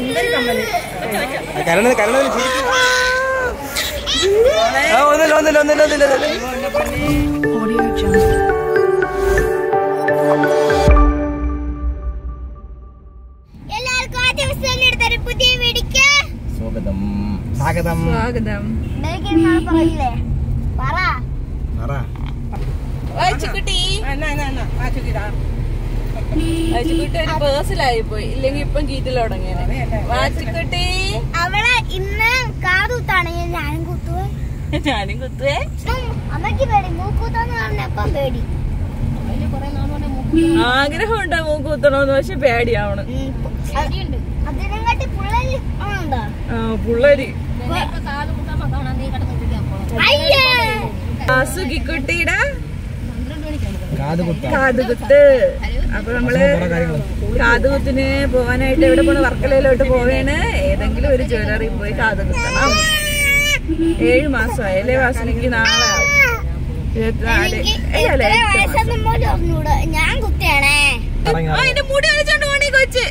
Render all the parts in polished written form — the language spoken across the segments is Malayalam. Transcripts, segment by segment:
പേഴ്സിലായി പോയി ഇല്ലെങ്കിൽ ഇപ്പം കീറ്റിൽ തുടങ്ങിയാണ്. വാച്ചിക്കുട്ടി അവളെ ഇന്ന് കാതുത്താണ്. ഞാനും കുത്തുവേ അമ്മക്ക് പേടി മൂക്കൂത്താന്ന് പറഞ്ഞപ്പം പേടി. ആഗ്രഹമുണ്ട് മൂക്കൂത്തണോന്ന്, പക്ഷെ പേടിയാവണം. അതിനെക്കാട്ടി പുള്ളരി സുഖിക്കുട്ടിയുടെ കാതുകുത്ത്. അപ്പൊ നമ്മള് കാതുകുത്തിന് പോവാനായിട്ട് എവിടെ പോണ? വർക്കലയിലോട്ട് പോവേണ്. ഏതെങ്കിലും ഒരു ജ്വല്ലറി പോയി കാതുകുത്തണം. 7 മാസമായല്ലേ വാസനിക്ക്? നാളെ 24. ഞാൻ കുത്തിയാണേ. എന്റെ മുടി വലിച്ചോണ്ട് പോണീ കൊച്ച്.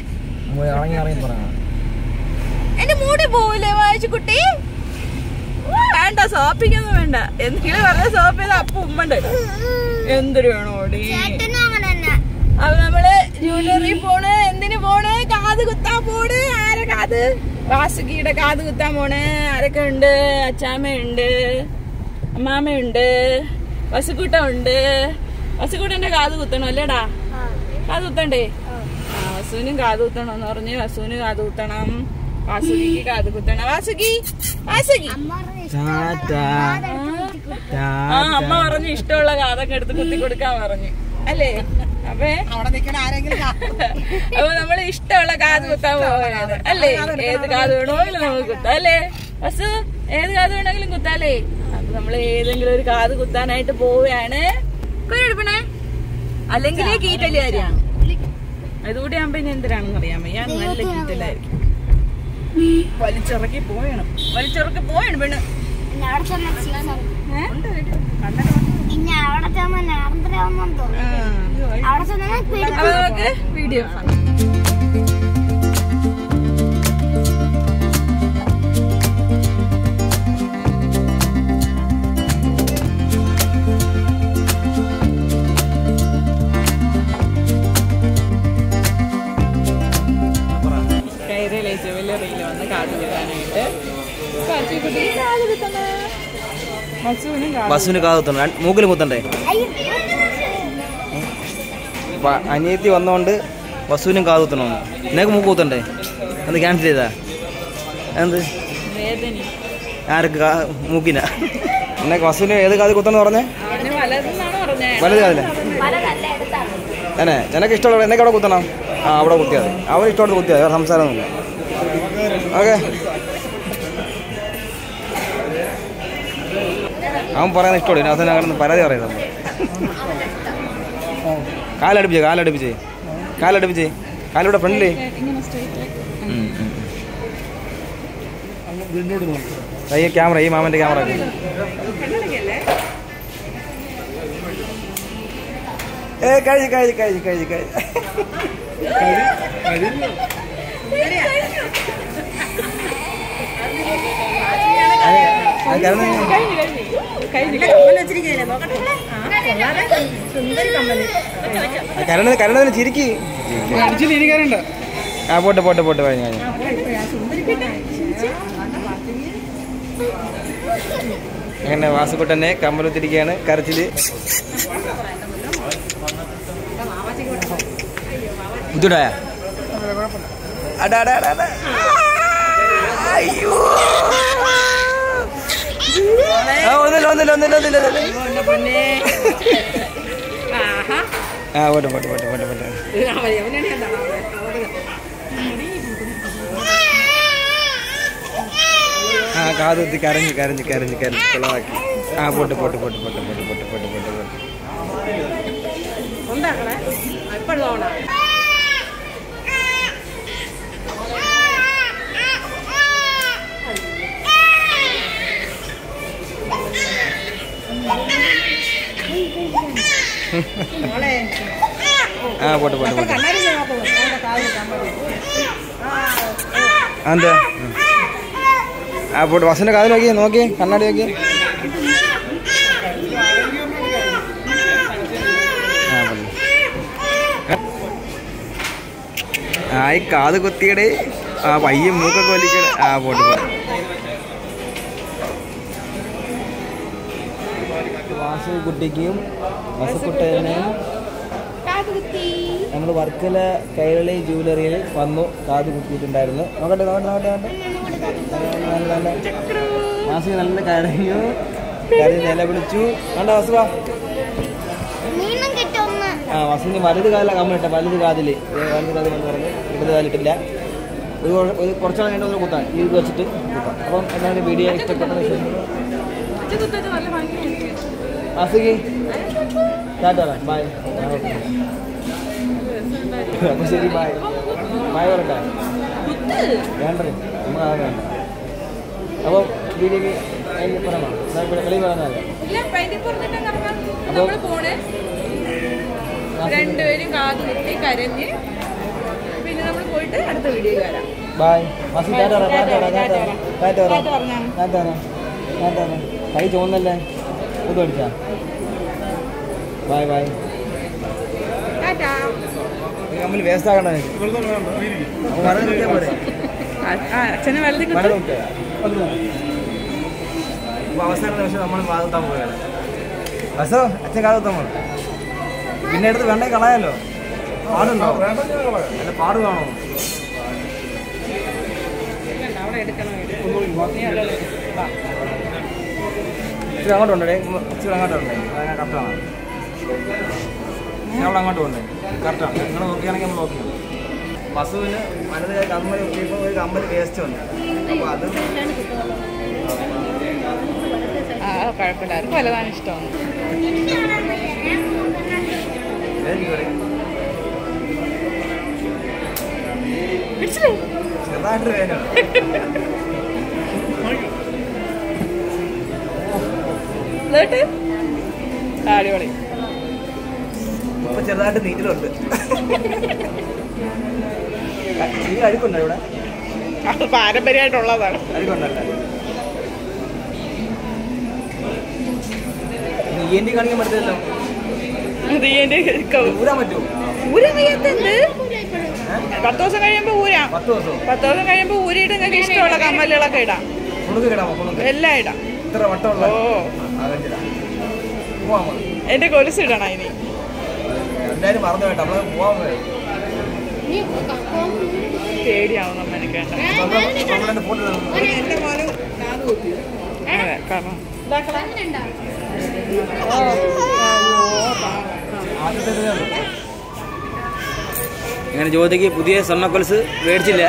എന്റെ മുടി പോവില്ലേ വായിച്ചുകുട്ടി? വേണ്ട, സോപ്പിക്കൊന്നും വേണ്ട. എന്തെങ്കിലും പറഞ്ഞ സോപ്പ് ചെയ്ത അപ്പൊ ഉമ്മണ്ട്. എന്തൊരു വേണോ ഓടി? അപ്പൊ നമ്മള് ജ്വല്ലറി പോണ്. എന്തിനു പോണ്? കാത് കുത്താൻ പോണ്. ആരെ കാത്? വാസുകിയുടെ കാത് കുത്താൻ പോണ്. ആരൊക്കെ ഉണ്ട്? അച്ചാമ്മയുണ്ട്, അമ്മാമ്മയുണ്ട്, വസുക്കുട്ട ഉണ്ട്. വസുക്കുട്ടന്റെ കാത് കുത്തണം അല്ലേടാ? കാത് കുത്തണ്ടേ? വസുവിനും കാത് കുത്തണമെന്ന് പറഞ്ഞ് വസുവിന് കാത് കുത്തണം. വാസുകിക്ക് കാത് കുത്തണം. വാസുകി അമ്മ പറഞ്ഞു ഇഷ്ടമുള്ള കാതൊക്കെ എടുത്ത് കുത്തി കൊടുക്കാൻ പറഞ്ഞു അല്ലേ? അപ്പൊ നമ്മള് ഇഷ്ടമുള്ള കാത് കുത്താൻ പോവുകയാണ് അല്ലേ? ഏത് കാത് വേണമെങ്കിലും നമുക്ക് കുത്താം അല്ലേ? വസു ഏത് കാത് വേണമെങ്കിലും കുത്താല്ലേ? അപ്പൊ നമ്മള് ഏതെങ്കിലും ഒരു കാത് കുത്താനായിട്ട് പോവുകയാണ്. എടുപ്പണേ അല്ലെങ്കിൽ കീറ്റലുകാരിയാണ്. അതുകൂടി ആകുമ്പോ ഇനി എന്തിനാണെന്ന് അറിയാൻ വയ്യ. നല്ല കീറ്റലായിരിക്കും. വലിച്ചിറക്കി പോയണം പെണ്ണ്. വീഡിയോ ജ്വല്ലറിയിൽ വന്ന് കാത് കുത്താനായിട്ട് ബസ്സിന് കാത് കുത്തണം. മൂക്കിൽ കുത്തണ്ടേ? അനിയത്തി വന്നോണ്ട് വസുവിനും കാത് കുത്തണമെന്ന്. നിനക്ക് മൂക്ക് കുത്തണ്ടേ? എന്ത് ക്യാൻസൽ ചെയ്താ? എന്ത് ആർക്ക് മൂക്കിന? നിനക്ക് വസുവിന് ഏത് കാത് കുത്തന്ന് പറഞ്ഞേ? വലത് കാതില്ല. അതെ, നിനക്ക് ഇഷ്ടമുള്ള എന്നൊക്കെ അവിടെ കുത്തണം. അവിടെ കുത്തിയാൽ മതി. അവൻ ഇഷ്ടമുള്ള കുത്തിയാൽ വേറെ സംസാരമൊന്നുമില്ല. ഓക്കെ. അവൻ പറയാൻ ഇഷ്ടമുള്ളൂ. അവസാനം അങ്ങനെ പരാതി പറയുന്നത്. കാലടുപ്പിച്ചേ കാലിവിടെ ഫ്രണ്ടിലേ. ഈ ക്യാമറ, ഈ മാമന്റെ ക്യാമറ. കഴിഞ്ഞു. കരണതിന് ചിരിക്ക്. പോട്ടെ കഴിഞ്ഞു. അങ്ങനെ വാസുക്കുട്ടനെ കമ്മലുത്തിരിക്കുകയാണ്. കരച്ചില് ബുദ്ധിമുട്ടായ? അയ്യോ, ഒന്നില്ല. പോട്ടെ. കാതുത്തി കരഞ്ഞ് കുളമാക്കി. പോട്ടെ. പോട്ടെ. എന്താ ആ പോട്ട് വസുവിൻ്റെ കാതിൽ നോക്കി കണ്ണാടി നോക്കി. ആ ഈ കാത് കുത്തിയുടെ ആ പയ്യ മൂക്കൊക്കെ വലിക്കണ ആ പോട്ട്. വാസു കുട്ടിക്കും വസുക്കുട്ടനും നമ്മൾ വർക്കല കൈരളി ജുവലറിയിൽ വന്നു കാത് കുത്തിയിട്ടുണ്ടായിരുന്നു. നോക്കട്ടെ വാസു നല്ല കരഞ്ഞു നില വിളിച്ചു. കണ്ട വസുവാ ആ വസുവിന് വലുത് കാലിലാണ് കമ്മിട്ട വലുത് കാതിൽ എന്ന് പറഞ്ഞു. ഇടത് കാലിട്ടില്ല. ഒരു കുറച്ചാൾ കഴിഞ്ഞ ഒന്ന് കുത്താൻ ഇത് വെച്ചിട്ട് കുത്താം. അപ്പം എല്ലാവരും വീഡിയോ ഇഷ്ടപ്പെട്ടത് വാസുക്ക് ടാറ്റ ബൈ. അപ്പൊ ശരി ബൈ ബൈ പറട്ടെ വേണ്ടേ നമ്മൾ ആ വേണ്ട. അപ്പം വീഡിയോക്ക് പറയണോ കളി പറഞ്ഞാൽ രണ്ടുപേരും കാത് കുത്തി കരഞ്ഞ് പിന്നെ നമ്മൾ പോയിട്ട് അടുത്ത വീഡിയോയിൽ വരാം. ബൈ വാസു കൈ ചോന്നല്ലേ ഇത് പഠിച്ചാ ബൈ ബൈ. നമ്മൾ വേസ്റ്റ് ആക്കണ്ട അച്ഛനെ വെള്ളത്തിൽ അവസാന നിമിഷം നമ്മൾ കാതുത്താൻ പോയാണ്. ബസോ അച്ഛൻ കാതുത്താൻ പോകണം. പിന്നെ എടുത്ത് വേണ്ടേ കളയാലോ. പാടുണ്ടോ അല്ല പാട് കാണോ ഇച്ചിരി അങ്ങോട്ടുണ്ടേ ഇച്ചിരി അങ്ങോട്ടുണ്ടേ കറക്റ്റാണ്. ഞാൻ അവിടെ അങ്ങോട്ട് പോകണ്ടേ കറക്റ്റാണ്. നിങ്ങൾ നോക്കുകയാണെങ്കിൽ നമ്മൾ നോക്കി. വസുവിന് വലത് കമ്മൽ കുത്തിയപ്പോൾ ഒരു കമ്മൽ വേസ്റ്റ് ഉണ്ട്. അപ്പോൾ അത് കുഴപ്പമില്ല. അത് വലുതാണ് ഇഷ്ടമാണ്. ചെറുതായിട്ട് വേദന അടിപൊളി. ഇപ്പൊ ചെറുതായിട്ട് നീറ്റിലുണ്ട്. ഈ അഴുക്കുണ്ടോ ഇവിടെ? അത് പാരമ്പര്യമായിട്ടുള്ളതാണ്. അഴുക്കുണ്ടല്ലേ? ENT കാണിക്കാൻ പറ്റില്ലല്ലോ. ഊരാൻ പറ്റുമോ? ഊരാൻ വയ്യാത്തത് 10 ദിവസം കഴിയുമ്പോ ഊരാം. 10 ദിവസം കഴിയുമ്പോ ഊരിയിട്ട് നിങ്ങൾക്ക് ഇഷ്ടമുള്ള കമ്മലുകളൊക്കെ ഇടാം. എല്ലാം ഇടാം. എന്റെ കൊലുസ് ഇടണം ഇനി. പേടിയാവും നമ്മൾക്ക്. ഇങ്ങനെ ജ്യോതിക്ക് പുതിയ സ്വർണ്ണ കൊലുസ് മേടിച്ചില്ല.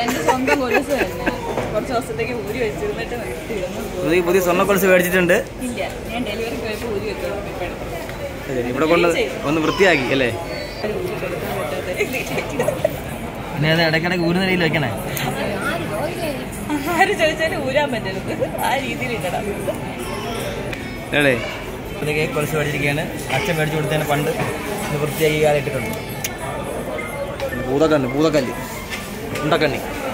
പുതിയ സ്വർണ്ണ കൊലുസ് മേടിച്ചിട്ടുണ്ട്. ഇവിടെ കൊണ്ട് ഒന്ന് വൃത്തിയാക്കി അല്ലേ. പിന്നെ അത് ഇടയ്ക്കിടയ്ക്ക് ഊരുന്ന രീതിയിൽ വെക്കണേ. ആര് ചോദിച്ചാലും ഊരാൻ പറ്റരുത്. ആ രീതിയിൽ ഇടണം അല്ലേ. പുതിയ കൊലുസ് മേടിച്ചിരിക്കുകയാണ്. അച്ഛൻ മേടിച്ചു കൊടുത്തതിന് പണ്ട് വൃത്തിയാക്കി കാലിട്ടിട്ടുണ്ട്. ഭൂതക്കല്ല് ഉണ്ടക്കണ്ണി